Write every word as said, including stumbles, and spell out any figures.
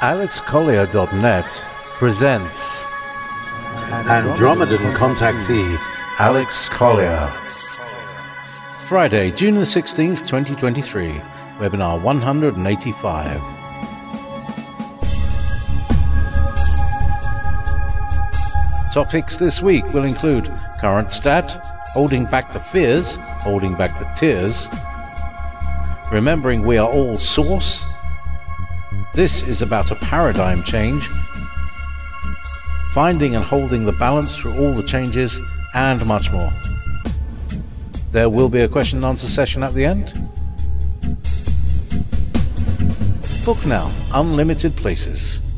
alex collier dot net presents Andromedan contactee Alex Collier. Friday, June the sixteenth, twenty twenty-three, webinar one hundred eighty-five. Topics this week will include current stat, holding back the fears, holding back the tears, remembering we are all source. This is about a paradigm change, finding and holding the balance through all the changes, and much more. There will be a question and answer session at the end. Book now, unlimited places.